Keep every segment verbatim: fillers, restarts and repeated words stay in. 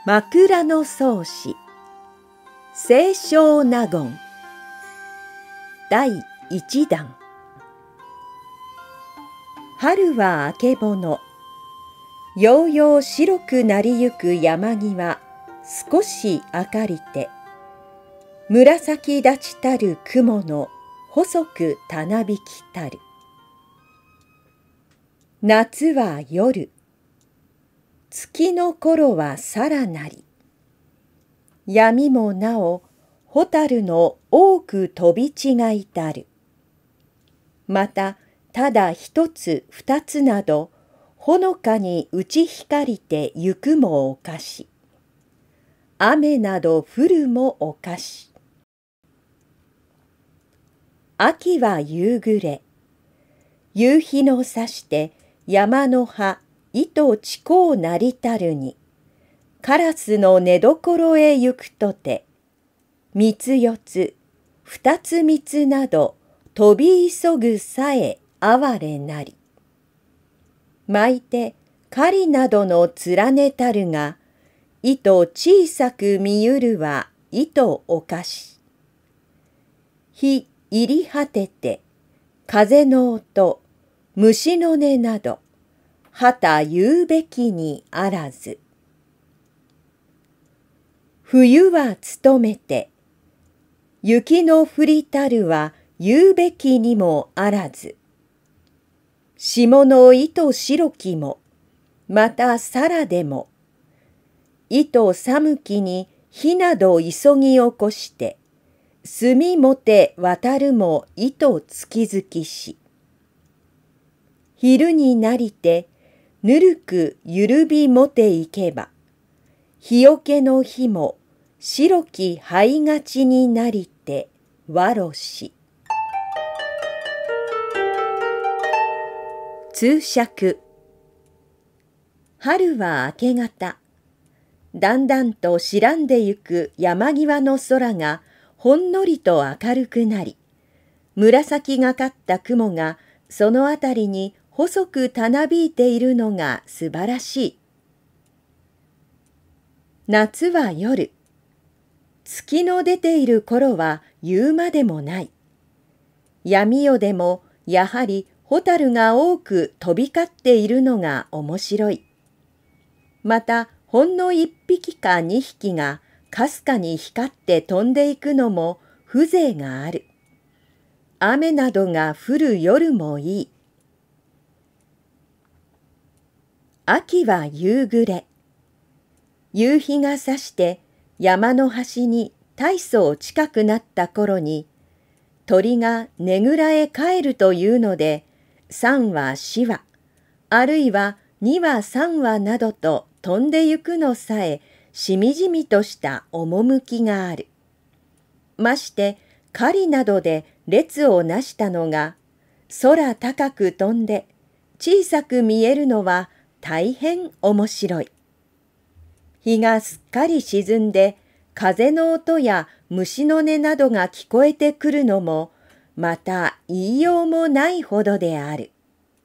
枕草子清少納言だいいちだん。春はあけぼの、ようよう白くなりゆく山際少し明りて、紫立ちたる雲の細くたなびきたる。夏は夜、月の頃はさらなり。闇もなお、蛍の多く飛び違いたる。また、ただ一つ二つなど、ほのかに打ち光りてゆくもおかし。雨など降るもおかし。秋は夕暮れ。夕日のさして山の葉、糸ちこうなりたるに、カラスの寝所へ行くとて、三つ四つ、二つ三つなど、飛び急ぐさえ哀れなり。巻いて狩りなどの連ねたるが、糸小さく見ゆるは糸おかし。日入り果てて、風の音、虫の音など、はた言うべきにあらず。冬は努めて、雪の降りたるは言うべきにもあらず。霜の糸白きも、またさらでも、糸寒きに火など急ぎ起こして、墨もて渡るも糸月々し。昼になりて、ぬるくゆるびもていけば、日よけの日も白き灰がちになりてわろし。通釈。春は明け方。だんだんと白んでゆく山際の空がほんのりと明るくなり、紫がかった雲がそのあたりに細くたなびいているのがすばらしい。夏は夜。月の出ている頃は言うまでもない。闇夜でもやはり蛍が多く飛び交っているのが面白い。またほんの一匹か二匹がかすかに光って飛んでいくのも風情がある。雨などが降る夜もいい。秋は夕暮れ。夕日がさして山の端に大層近くなった頃に、鳥がねぐらへ帰るというので、三羽四羽、あるいは二羽三羽などと飛んでゆくのさえ、しみじみとした趣がある。まして狩りなどで列をなしたのが、空高く飛んで小さく見えるのは大変面白い。日がすっかり沈んで、風の音や虫の音などが聞こえてくるのも、また言いようもないほどである。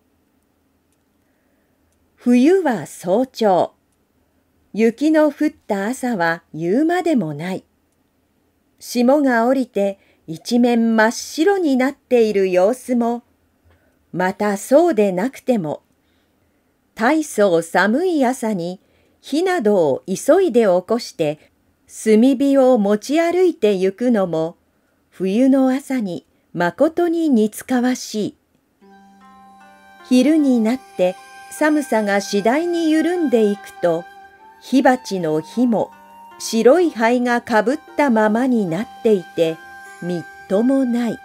冬は早朝。雪の降った朝は言うまでもない。霜が降りて一面真っ白になっている様子も、またそうでなくても、大層寒い朝に火などを急いで起こして炭火を持ち歩いてゆくのも、冬の朝にまことに似つかわしい。昼になって寒さが次第に緩んでいくと、火鉢の火も白い灰がかぶったままになっていて、みっともない。